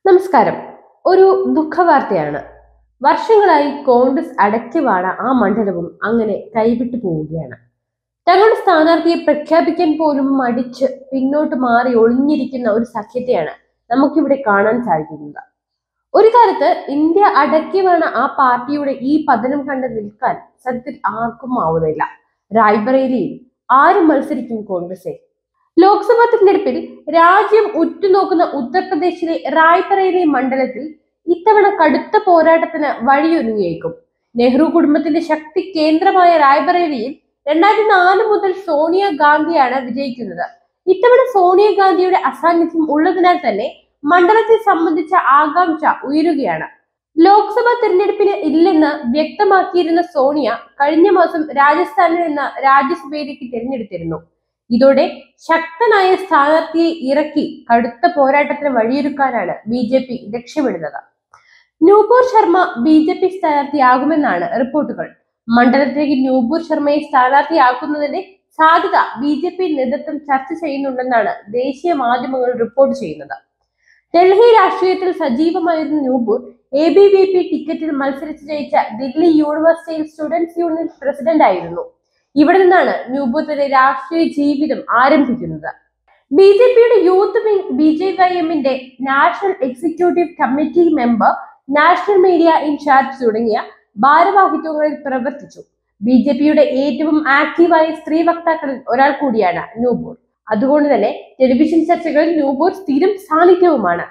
നമസ്കാരം. ഒരു ദുഃഖവാർത്തയാണ്. വർഷങ്ങളായി കോൺഗ്രസ് അടക്കിവാണ ആ മണ്ഡലവും അങ്ങനെ കൈവിട്ടു പോവുകയാണ്. തങ്ങളുടെ സ്ഥാനാർത്ഥിയെ പ്രഖ്യാപിക്കാൻ പോലും മടിച്ച് പിന്നോട്ട് മാറി ഒളിഞ്ഞിരിക്കുന്ന ഒരു സഖ്യത്തെയാണ് നമുക്കിവിടെ കാണാൻ സാധിക്കുന്നത്. ഒരു കാലത്ത് ഇന്ത്യ അടക്കിവാണ ആ പാർട്ടിയുടെ ഈ പതനം കണ്ട് നിൽക്കാൻ സത്യത്തിൽ ആർക്കും ആവുന്നില്ല. റായ്ബറേലിയിൽ ആരും മത്സരിക്കും കോൺഗ്രസെ? ലോക്സഭാ തിരഞ്ഞെടുപ്പിൽ രാജ്യം ഉറ്റുനോക്കുന്ന ഉത്തർപ്രദേശിലെ റായ്ബറേലി മണ്ഡലത്തിൽ ഇത്തവണ കടുത്ത പോരാട്ടത്തിന് വഴിയൊരുങ്ങിയേക്കും. നെഹ്റു കുടുംബത്തിന്റെ ശക്തി കേന്ദ്രമായ റായ്ബറേലിയിൽ 2004 മുതൽ സോണിയ ഗാന്ധിയാണ് വിജയിക്കുന്നത്. ഇത്തവണ സോണിയ ഗാന്ധിയുടെ അസാന്നിധ്യം ഉള്ളതിനാൽ തന്നെ മണ്ഡലത്തെ സംബന്ധിച്ച ആകാംക്ഷ ഉയരുകയാണ്. ലോക്സഭാ തിരഞ്ഞെടുപ്പിന് ഇല്ലെന്ന് വ്യക്തമാക്കിയിരുന്ന സോണിയ കഴിഞ്ഞ മാസം രാജസ്ഥാനിൽ നിന്ന് രാജ്യസഭയിലേക്ക് തിരഞ്ഞെടുത്തിരുന്നു. ഇതോടെ ശക്തനായ സ്ഥാനാർത്ഥിയെ ഇറക്കി കടുത്ത പോരാട്ടത്തിന് വഴിയൊരുക്കാനാണ് BJP ലക്ഷ്യമിടുന്നത്. നൂപുർ ശർമ്മ BJP സ്ഥാനാർത്ഥിയാകുമെന്നാണ് റിപ്പോർട്ടുകൾ. മണ്ഡലത്തിലേക്ക് നൂപുർ ശർമ്മയെ സ്ഥാനാർത്ഥിയാക്കുന്നതിന്റെ സാധ്യത BJP നേതൃത്വം ചർച്ച ചെയ്യുന്നുണ്ടെന്നാണ് ദേശീയ മാധ്യമങ്ങൾ റിപ്പോർട്ട് ചെയ്യുന്നത്. ഡൽഹി രാഷ്ട്രീയത്തിൽ സജീവമായിരുന്ന നൂപുർ ABVP ടിക്കറ്റിൽ മത്സരിച്ച് ജയിച്ച Delhi university students union president ആയിരുന്നു. ഇവിടെ നിന്നാണ് നൂപുർ തന്റെ രാഷ്ട്രീയ ജീവിതം ആരംഭിക്കുന്നത്. BJPയുടെ യൂത്ത് വിംഗ് BJYMന്റെ national executive committee member, national media in charge തുടങ്ങിയ ഭാരവാഹിത്വങ്ങളിൽ പ്രവർത്തിച്ചു. BJPയുടെ ഏറ്റവും ആക്റ്റീവായ സ്ത്രീ വക്താക്കളിൽ ഒരാൾ കൂടിയാണ് നൂപുർ. അതുകൊണ്ട് തന്നെ ടെലിവിഷൻ ചർച്ചകളിൽ നൂപുർ സ്ഥിരം സാന്നിധ്യവുമാണ്.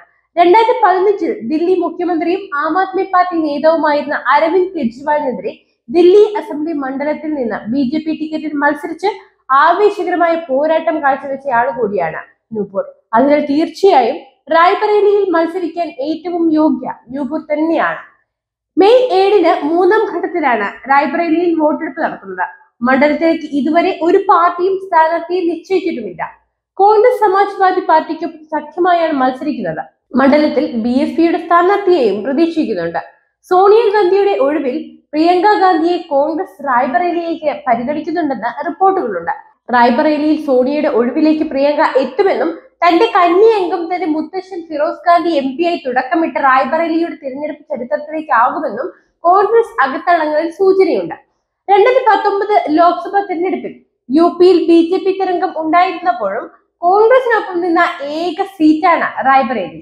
2015 ദില്ലി മുഖ്യമന്ത്രിയും ആം ആദ്മി പാർട്ടി നേതാവുമായിരുന്ന അരവിന്ദ് കെജ്രിവാളിനെതിരെ ദില്ലി അസംബ്ലി മണ്ഡലത്തിൽ നിന്ന് BJP ടിക്കറ്റിൽ മത്സരിച്ച് ആവേശകരമായ പോരാട്ടം കാഴ്ചവെച്ചയാൾ കൂടിയാണ് നൂപുർ. അതിനാൽ തീർച്ചയായും റായ്ബറേലിയിൽ മത്സരിക്കാൻ ഏറ്റവും യോഗ്യ നൂപുർ തന്നെയാണ്. മെയ് 7-ന് 3-ാം ഘട്ടത്തിലാണ് റായ്ബറേലിയിൽ വോട്ടെടുപ്പ് നടക്കുന്നത്. മണ്ഡലത്തിലേക്ക് ഇതുവരെ ഒരു പാർട്ടിയും സ്ഥാനാർത്ഥിയെ നിശ്ചയിച്ചിട്ടുമില്ല. കോൺഗ്രസ് സമാജ്വാദി പാർട്ടിക്കൊപ്പം സഖ്യമായാണ് മത്സരിക്കുന്നത്. മണ്ഡലത്തിൽ BSPയുടെ സ്ഥാനാർത്ഥിയെയും പ്രതീക്ഷിക്കുന്നുണ്ട്. സോണിയാഗാന്ധിയുടെ ഒഴിവിൽ പ്രിയങ്ക ഗാന്ധിയെ കോൺഗ്രസ് റായ്ബറേലിയിലേക്ക് പരിഗണിക്കുന്നുണ്ടെന്ന് റിപ്പോർട്ടുകളുണ്ട്. റായ്ബറേലിയിൽ സോണിയയുടെ ഒഴിവിലേക്ക് പ്രിയങ്ക എത്തുമെന്നും തന്റെ കന്നി അംഗം തന്റെ മുത്തശ്ശൻ ഫിറോസ് ഗാന്ധി MP ആയി തുടക്കമിട്ട റായ്ബറേലിയുടെ തിരഞ്ഞെടുപ്പ് ചരിത്രത്തിലേക്കാകുമെന്നും കോൺഗ്രസ് അകത്തളങ്ങളിൽ സൂചനയുണ്ട്. 2019 ലോക്സഭാ തിരഞ്ഞെടുപ്പിൽ UPയിൽ BJP തരംഗം ഉണ്ടായിരുന്നപ്പോഴും കോൺഗ്രസിനൊപ്പം നിന്ന ഏക സീറ്റാണ് റായ്ബറേലി.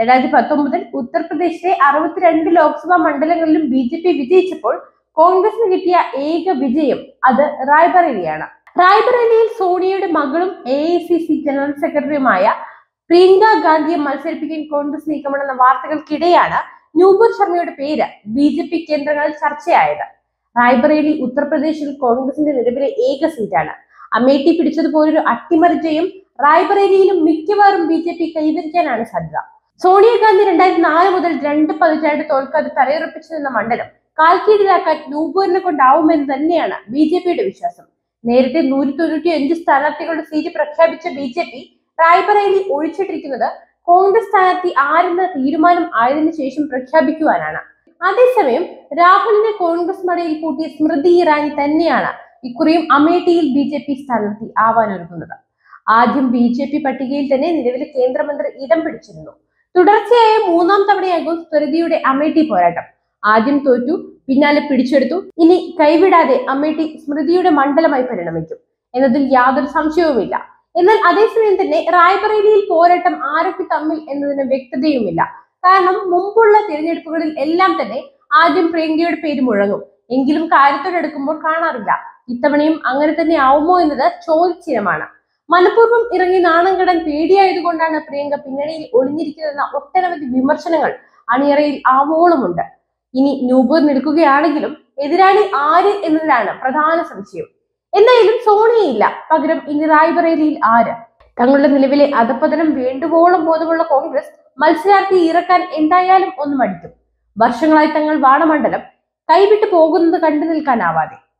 2019 ഉത്തർപ്രദേശിലെ 62 ലോക്സഭാ മണ്ഡലങ്ങളിലും BJP വിജയിച്ചപ്പോൾ കോൺഗ്രസിന് കിട്ടിയ ഏക വിജയം അത് റായ്ബറേലിയാണ്. റായ്ബറേലിയിൽ സോണിയയുടെ മകളും AICC ജനറൽ സെക്രട്ടറിയുമായ പ്രിയങ്ക ഗാന്ധിയെ മത്സരിപ്പിക്കാൻ കോൺഗ്രസ് നീക്കമെന്ന വാർത്തകൾക്കിടെയാണ് നൂപുർ ശർമ്മയുടെ പേര് BJP കേന്ദ്രങ്ങളിൽ ചർച്ചയായത്. റായ്ബറേലി ഉത്തർപ്രദേശിൽ കോൺഗ്രസിന്റെ നിലവിലെ ഏക സീറ്റാണ്. അമേഠി പിടിച്ചതുപോലൊരു അട്ടിമറിജയും റായ്ബറേലിയിലും മിക്കവാറും BJP കൈവരിക്കാനാണ് സാധ്യത. സോണിയാഗാന്ധി 2004 മുതൽ 2 പതിറ്റാണ്ട് തോൽക്കാതെ തലയുറപ്പിച്ചു നിന്ന മണ്ഡലം കാൽക്കീഴിലാക്കാൻ നൂപുറിനെ കൊണ്ടാവുമെന്ന് തന്നെയാണ് BJPയുടെ വിശ്വാസം. നേരത്തെ 195 സ്ഥാനാർത്ഥികളുടെ സീറ്റ് പ്രഖ്യാപിച്ച BJP റായ്ബറേലി ഒഴിച്ചിട്ടിരിക്കുന്നത് കോൺഗ്രസ് സ്ഥാനാർത്ഥി ആരെന്ന തീരുമാനം ആയതിനു ശേഷം പ്രഖ്യാപിക്കുവാനാണ്. അതേസമയം രാഹുലിനെ കോൺഗ്രസ് മടയിൽ കൂട്ടിയ സ്മൃതി ഇറാനി തന്നെയാണ് ഇക്കുറിയും അമേഠിയിൽ BJP സ്ഥാനാർത്ഥി ആവാനൊരുങ്ങുന്നത്. ആദ്യം BJP പട്ടികയിൽ തന്നെ നിലവിലെ കേന്ദ്രമന്ത്രി ഇടം പിടിച്ചിരുന്നു. തുടർച്ചയായ 3-ാം തവണയാകും സ്മൃതിയുടെ അമേഠി പോരാട്ടം. ആദ്യം തോറ്റു, പിന്നാലെ പിടിച്ചെടുത്തു. ഇനി കൈവിടാതെ അമേഠി സ്മൃതിയുടെ മണ്ഡലമായി പരിണമിക്കും എന്നതിൽ യാതൊരു സംശയവുമില്ല. എന്നാൽ അതേസമയം തന്നെ റായ്ബറേലിയിൽ പോരാട്ടം ആരൊക്കെ തമ്മിൽ എന്നതിന് വ്യക്തതയുമില്ല. കാരണം മുമ്പുള്ള തിരഞ്ഞെടുപ്പുകളിൽ എല്ലാം തന്നെ ആദ്യം പ്രിയങ്കയുടെ പേര് മുഴങ്ങും, എങ്കിലും കാര്യത്തോടെടുക്കുമ്പോൾ കാണാറില്ല. ഇത്തവണയും അങ്ങനെ തന്നെ ആവുമോ എന്നത് ചോദ്യചിഹ്നമാണ്. മനഃപൂർവ്വം ഇറങ്ങി നാണം കെടാൻ പേടിയായതുകൊണ്ടാണ് പ്രിയങ്ക പിന്നണിയിൽ ഒളിഞ്ഞിരിക്കുന്നതെന്ന ഒട്ടനവധി വിമർശനങ്ങൾ അണിയറയിൽ ആവോളമുണ്ട്. ഇനി നൂപുർ നിൽക്കുകയാണെങ്കിലും എതിരാളി ആര് എന്നതിലാണ് പ്രധാന സംശയം. എന്തായാലും സോണിയയില്ല, പകരം ഇനി റായ്ബറേലിയിൽ ആര്? തങ്ങളുടെ നിലവിലെ അധപതനം വേണ്ടുവോളം ബോധമുള്ള കോൺഗ്രസ് മത്സരാർത്ഥിയെ ഇറക്കാൻ എന്തായാലും ഒന്ന് മടിക്കും. വർഷങ്ങളായി തങ്ങൾ വാണ മണ്ഡലം കൈവിട്ടു പോകുന്നത് കണ്ടു നിൽക്കാനാവാതെ